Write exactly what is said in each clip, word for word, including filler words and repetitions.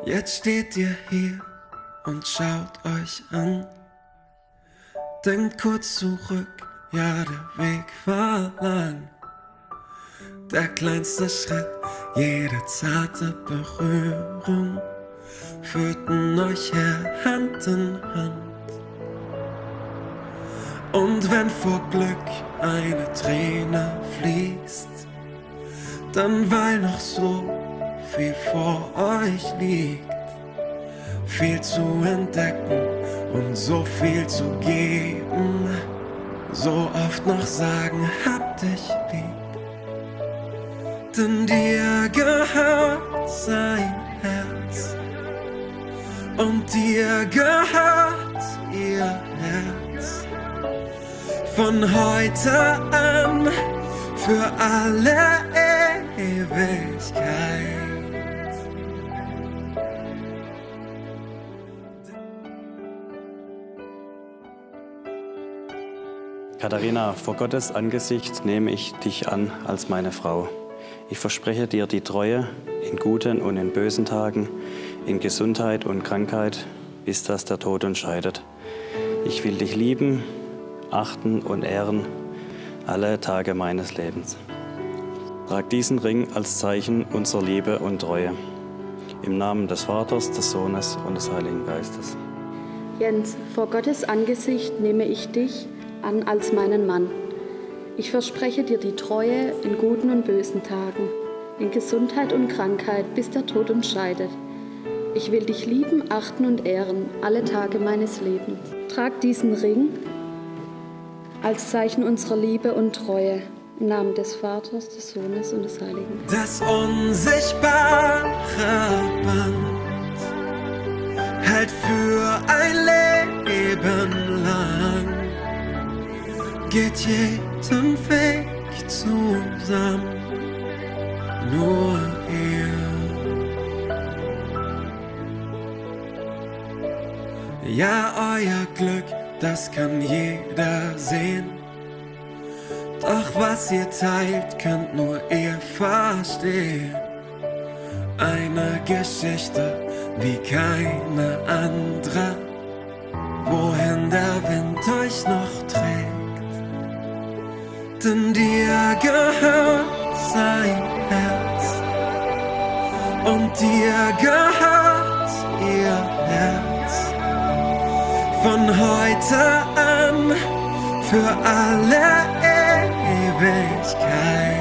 Jetzt steht ihr hier und schaut euch an. Denkt kurz zurück, ja, der Weg war lang. Der kleinste Schritt, jede zarte Berührung führten euch her Hand in Hand. Und wenn vor Glück eine Träne fließt, dann weil noch so viel vor euch liegt, viel zu entdecken und so viel zu geben, so oft noch sagen, hab dich lieb. Denn dir gehört sein Herz und dir gehört ihr Herz. Von heute an für alle Ewigkeit. Katharina, vor Gottes Angesicht nehme ich dich an als meine Frau. Ich verspreche dir die Treue in guten und in bösen Tagen, in Gesundheit und Krankheit, bis dass der Tod uns scheidet. Ich will dich lieben, achten und ehren alle Tage meines Lebens. Trag diesen Ring als Zeichen unserer Liebe und Treue. Im Namen des Vaters, des Sohnes und des Heiligen Geistes. Jens, vor Gottes Angesicht nehme ich dich an als meinen Mann. Ich verspreche dir die Treue in guten und bösen Tagen, in Gesundheit und Krankheit, bis der Tod uns scheidet. Ich will dich lieben, achten und ehren alle Tage meines Lebens. Trag diesen Ring als Zeichen unserer Liebe und Treue. Im Namen des Vaters, des Sohnes und des Heiligen Das Geistes. unsichtbare Band hält für ein Leben lang, geht jeden Weg zusammen, nur ihr. Ja, euer Glück, das kann jeder sehen. Doch was ihr teilt, könnt nur ihr verstehen. Eine Geschichte wie keine andere, wohin der Wind euch noch trägt. Denn dir gehört sein Herz und dir gehört ihr Herz. Von heute an für alle Ewigkeit.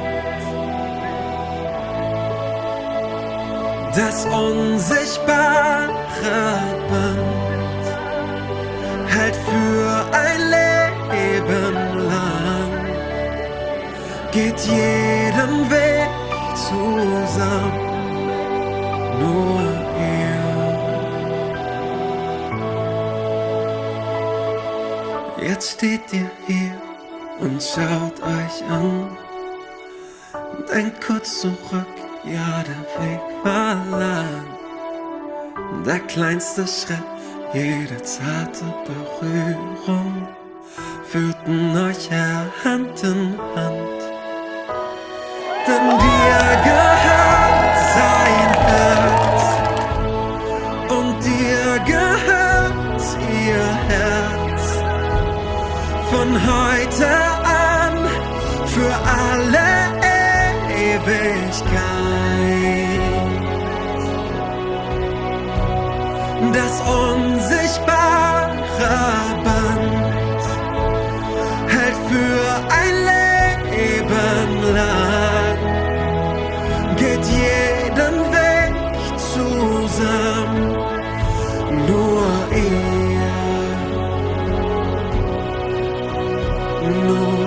Das unsichtbare Band hält für ein Leben lang, geht jeden Weg zusammen, nur ihr. Jetzt steht ihr hier und schaut euch an. Denkt kurz zurück, ja, der Weg war lang. Der kleinste Schritt, jede zarte Berührung führten euch her Hand in Hand. Denn dir gehört sein Herz und dir gehört ihr Herz. Von heute an für alle Ewigkeit. Das unsichtbare Band hält für ein Leben lang, geht jeden Weg zusammen, nur ihr. Nur